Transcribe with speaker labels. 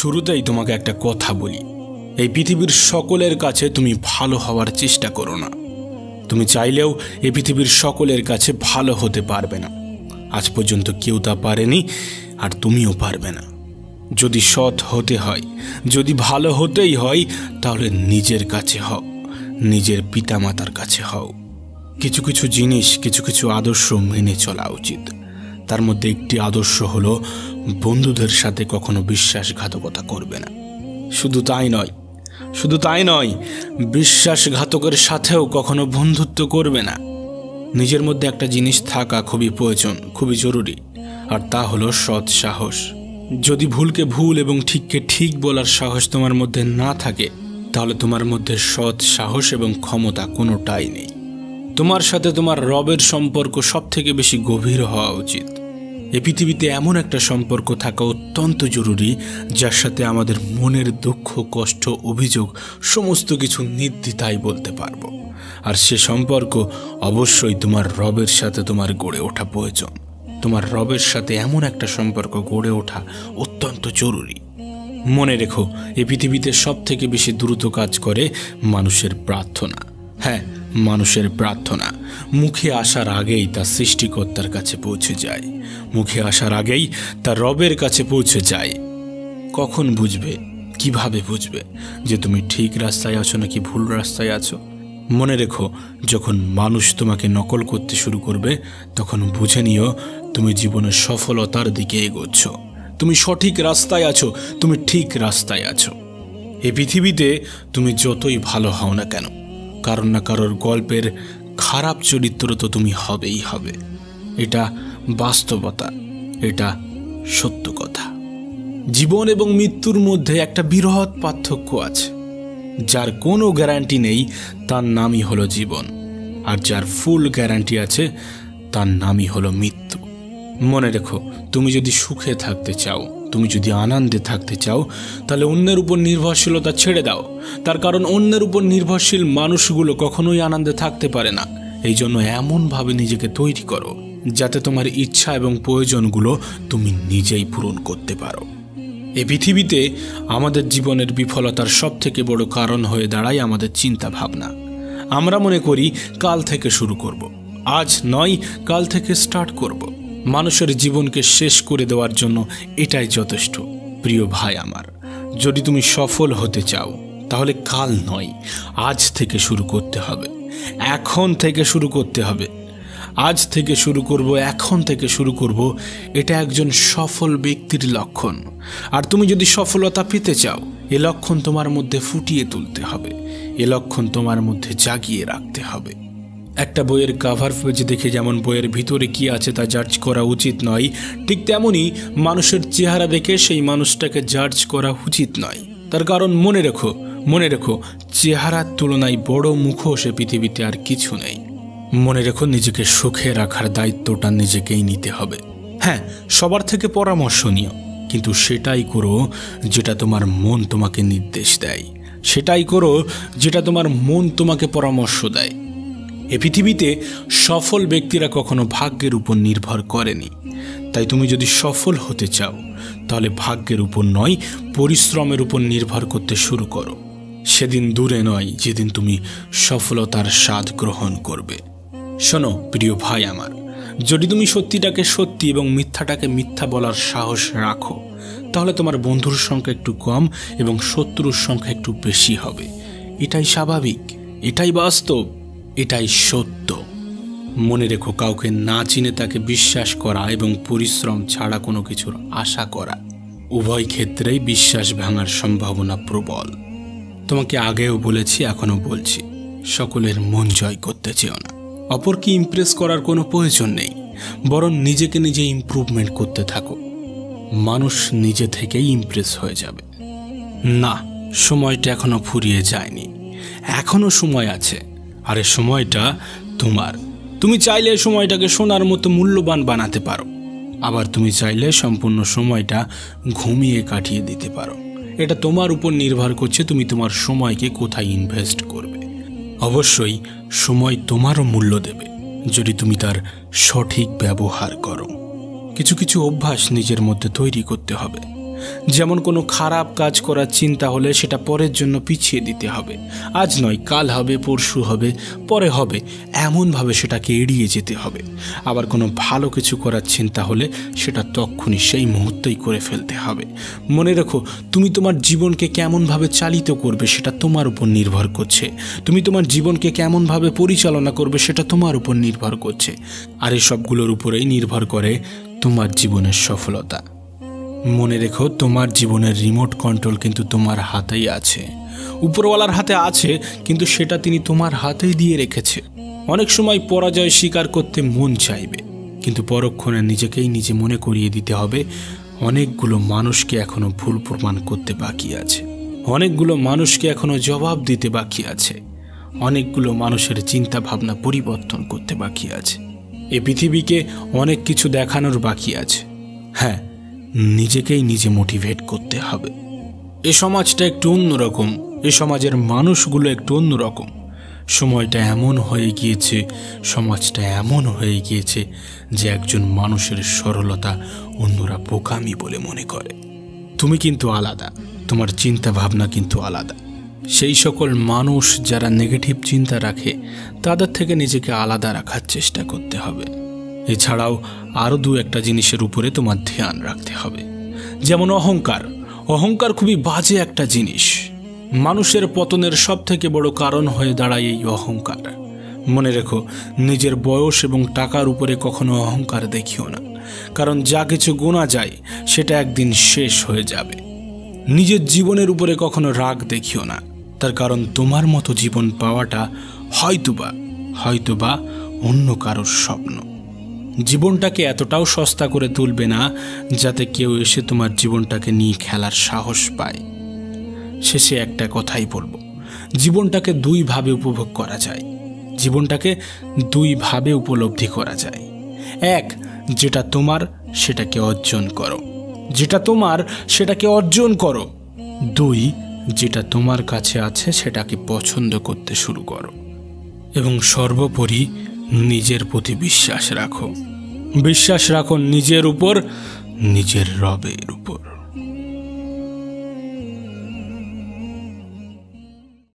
Speaker 1: শুরুতেই তোমাকে একটা কথা বলি, এই পৃথিবীর সকলের কাছে তুমি ভালো হওয়ার চেষ্টা করো না। তুমি চাইলেও এই পৃথিবীর সকলের কাছে ভালো হতে পারবে না। আজ পর্যন্ত কেউ তা পারেনি, আর তুমিও পারবে না। যদি সৎ হতে হয়, যদি ভালো হতেই হয়, তাহলে নিজের কাছে হও, নিজের পিতামাতার কাছে হও। কিছু কিছু জিনিস, কিছু কিছু আদর্শ মেনে চলা উচিত। তার মধ্যে একটি আদর্শ হলো বন্ধুদের সাথে কখনো বিশ্বাসঘাতকতা করবে না। শুধু তাই নয়, বিশ্বাসঘাতকের সাথেও কখনো বন্ধুত্ব করবে না। নিজের মধ্যে একটা জিনিস থাকা খুবই প্রয়োজন, খুবই জরুরি, আর তা হলো সৎ সাহস। যদি ভুলকে ভুল এবং ঠিককে ঠিক বলার সাহস তোমার মধ্যে না থাকে, তাহলে তোমার মধ্যে সৎ সাহস এবং ক্ষমতা কোনোটাই নেই। তোমার সাথে তোমার রবের সম্পর্ক সব থেকে বেশি গভীর হওয়া উচিত। এই পৃথিবীতে এমন একটা সম্পর্ক থাকা অত্যন্ত জরুরি, যার সাথে আমাদের মনের দুঃখ, কষ্ট, অভিযোগ সমস্ত কিছু নির্দ্বিধায় বলতে পারবো। আর সে সম্পর্ক অবশ্যই তোমার রবের সাথে তোমার গড়ে ওঠা প্রয়োজন। তোমার রবের সাথে এমন একটা সম্পর্ক গড়ে ওঠা অত্যন্ত জরুরি। মনে রেখো, এই পৃথিবীতে সব থেকে বেশি দ্রুত কাজ করে মানুষের প্রার্থনা। হ্যাঁ, মানুষের প্রার্থনা মুখে আসার আগেই তা সৃষ্টিকর্তার কাছে পৌঁছে যায়, মুখে আসার আগেই তা রবের কাছে পৌঁছে যায়। কখন বুঝবে, কিভাবে বুঝবে যে তুমি ঠিক রাস্তায় আছো নাকি ভুল রাস্তায় আছো? মনে রেখো, যখন মানুষ তোমাকে নকল করতে শুরু করবে, তখন বুঝে নিও তুমি জীবনের সফলতার দিকে এগোচ্ছ। তুমি সঠিক রাস্তায় আছো, তুমি ঠিক রাস্তায় আছো। এই পৃথিবীতে তুমি যতই ভালো হও না কেন, কারোর না কারোর গল্পের খারাপ চরিত্র তো তুমি হবেই হবে। এটা বাস্তবতা, এটা সত্য কথা। জীবন এবং মৃত্যুর মধ্যে একটা বৃহৎ পার্থক্য আছে। যার কোনো গ্যারান্টি নেই, তার নামই হলো জীবন, আর যার ফুল গ্যারান্টি আছে, তার নামই হলো মৃত্যু। মনে রেখো, তুমি যদি সুখে থাকতে চাও, তুমি যদি আনন্দে থাকতে চাও, তাহলে অন্যের উপর নির্ভরশীলতা ছেড়ে দাও। তার কারণ অন্যের উপর নির্ভরশীল মানুষগুলো কখনোই আনন্দে থাকতে পারে না। এই জন্য এমনভাবে নিজেকে তৈরি করো যাতে তোমার ইচ্ছা এবং প্রয়োজনগুলো তুমি নিজেই পূরণ করতে পারো। এই পৃথিবীতে আমাদের জীবনের বিফলতার সব থেকে বড় কারণ হয়ে দাঁড়ায় আমাদের চিন্তা ভাবনা। আমরা মনে করি কাল থেকে শুরু করব, আজ নয় কাল থেকে স্টার্ট করব। মানুষের জীবনকে শেষ করে দেওয়ার জন্য এটাই যথেষ্ট। প্রিয় ভাই আমার, যদি তুমি সফল হতে চাও, তাহলে কাল নয়, আজ থেকে শুরু করতে হবে, এখন থেকে শুরু করতে হবে। আজ থেকে শুরু করব, এখন থেকে শুরু করব, এটা একজন সফল ব্যক্তির লক্ষণ। আর তুমি যদি সফলতা পেতে চাও, এ লক্ষণ তোমার মধ্যে ফুটিয়ে তুলতে হবে, এ লক্ষণ তোমার মধ্যে জাগিয়ে রাখতে হবে। একটা বইয়ের কাভার পেজ দেখে যেমন বইয়ের ভিতরে কি আছে তা জাজ করা উচিত নয়, ঠিক তেমনি মানুষের চেহারা দেখে সেই মানুষটাকে জাজ করা উচিত নয়। তার কারণ মনে রেখো, চেহারার তুলনায় বড় মুখোশ পৃথিবীতে আর কিছু নেই। মনে রেখো, নিজেকে সুখে রাখার দায়িত্বটা নিজেকেই নিতে হবে। হ্যাঁ, সবার থেকে পরামর্শ নিও, কিন্তু সেটাই করো যেটা তোমার মন তোমাকে নির্দেশ দেয়, সেটাই করো যেটা তোমার মন তোমাকে পরামর্শ দেয়। এ পৃথিবীতে সফল ব্যক্তিরা কখনো ভাগ্যের উপর নির্ভর করেনি। তাই তুমি যদি সফল হতে চাও, তাহলে ভাগ্যের উপর নয়, পরিশ্রমের উপর নির্ভর করতে শুরু করো। সেদিন দূরে নয় যেদিন তুমি সফলতার স্বাদ গ্রহণ করবে। শোনো প্রিয় ভাই আমার, যদি তুমি সত্যিটাকে সত্যি এবং মিথ্যাটাকে মিথ্যা বলার সাহস রাখো, তাহলে তোমার বন্ধুর সংখ্যা একটু কম এবং শত্রুর সংখ্যা একটু বেশি হবে। এটাই স্বাভাবিক, এটাই বাস্তব, এটাই সত্য। মনে রেখো, কাউকে না চিনে তাকে বিশ্বাস করা এবং পরিশ্রম ছাড়া কোনো কিছুর আশা করা, উভয় ক্ষেত্রেই বিশ্বাস ভাঙার সম্ভাবনা প্রবল। তোমাকে আগেও বলেছি, এখনো বলছি, সকলের মন জয় করতে চেও না। অপরকে ইমপ্রেস করার কোনো প্রয়োজন নেই, বরং নিজেকে নিজে ইমপ্রুভমেন্ট করতে থাকো। মানুষ নিজে থেকেই ইমপ্রেস হয়ে যাবে। না, সময়টা এখনো ফুরিয়ে যায়নি, এখনো সময় আছে। আর এই সময়টা তোমার। তুমি চাইলে সময়টাকে সোনার মতো মূল্যবান বানাতে পারো, আবার তুমি চাইলে সম্পূর্ণ সময়টা ঘুমিয়ে কাটিয়ে দিতে পারো। এটা তোমার উপর নির্ভর করছে তুমি তোমার সময়কে কোথায় ইনভেস্ট করবে। অবশ্যই সময় তোমারও মূল্য দেবে যদি তুমি তার সঠিক ব্যবহার করো। কিছু কিছু অভ্যাস নিজের মধ্যে তৈরি করতে হবে। যেমন কোনো খারাপ কাজ করার চিন্তা হলে সেটা পরের জন্য পিছিয়ে দিতে হবে। আজ নয়, কাল হবে, পরশু হবে, পরে হবে, এমনভাবে সেটাকে এড়িয়ে যেতে হবে। আবার কোনো ভালো কিছু করার চিন্তা হলে সেটা তক্ষুনি সেই মুহূর্তেই করে ফেলতে হবে। মনে রেখো, তুমি তোমার জীবনকে কেমনভাবে চালিত করবে সেটা তোমার উপর নির্ভর করছে। তুমি তোমার জীবনকে কেমনভাবে পরিচালনা করবে সেটা তোমার উপর নির্ভর করছে। আর এই সবগুলোর উপরেই নির্ভর করে তোমার জীবনের সফলতা। মনে রেখো, তোমার জীবনের রিমোট কন্ট্রোল কিন্তু তোমার হাতেই আছে। উপরওয়ালার হাতে আছে, কিন্তু সেটা তিনি তোমার হাতেই দিয়ে রেখেছে। অনেক সময় পরাজয় স্বীকার করতে মন চাইবে, কিন্তু পরক্ষণে নিজেকেই নিজে মনে করিয়ে দিতে হবে অনেকগুলো মানুষকে এখনো ভুল প্রমাণ করতে বাকি আছে, অনেকগুলো মানুষকে এখনো জবাব দিতে বাকি আছে, অনেকগুলো মানুষের চিন্তা ভাবনা পরিবর্তন করতে বাকি আছে। এ পৃথিবীকে অনেক কিছু দেখানোর বাকি আছে। হ্যাঁ, নিজেকেই নিজে মোটিভেট করতে হবে। এ সমাজটা একটু অন্যরকম, এ সমাজের মানুষগুলো একটু অন্যরকম। সময়টা এমন হয়ে গিয়েছে, সমাজটা এমন হয়ে গিয়েছে যে একজন মানুষের সরলতা অন্যরা বোকামি বলে মনে করে। তুমি কিন্তু আলাদা, তোমার চিন্তা ভাবনা কিন্তু আলাদা। সেই সকল মানুষ যারা নেগেটিভ চিন্তা রাখে তাদের থেকে নিজেকে আলাদা রাখার চেষ্টা করতে হবে। এছাড়াও আরও দু একটা জিনিসের উপরে তোমার ধ্যান রাখতে হবে। যেমন অহংকার। অহংকার খুবই বাজে একটা জিনিস। মানুষের পতনের সব থেকে বড় কারণ হয়ে দাঁড়ায় এই অহংকার। মনে রেখো, নিজের বয়স এবং টাকার উপরে কখনো অহংকার দেখিও না, কারণ যা কিছু গোনা যায় সেটা একদিন শেষ হয়ে যাবে। নিজের জীবনের উপরে কখনো রাগ দেখিও না, তার কারণ তোমার মতো জীবন পাওয়াটা হয়তোবা অন্য কারোর স্বপ্ন। জীবনটাকে এতটাও সস্তা করে তুলবে না যাতে কেউ এসে তোমার জীবনটাকে নিয়ে খেলার সাহস পায়। শেষে একটা কথাই বলবো, জীবনটাকে দুইভাবে উপভোগ করা যায়, জীবনটাকে দুইভাবে উপলব্ধি করা যায়। এক, যেটা তোমার সেটাকে অর্জন করো, যেটা তোমার সেটাকে অর্জন করো। দুই, যেটা তোমার কাছে আছে সেটাকে পছন্দ করতে শুরু করো। এবং সর্বোপরি নিজের প্রতি বিশ্বাস রাখো। বিশ্বাস রাখো নিজের উপর, নিজের রবের উপর।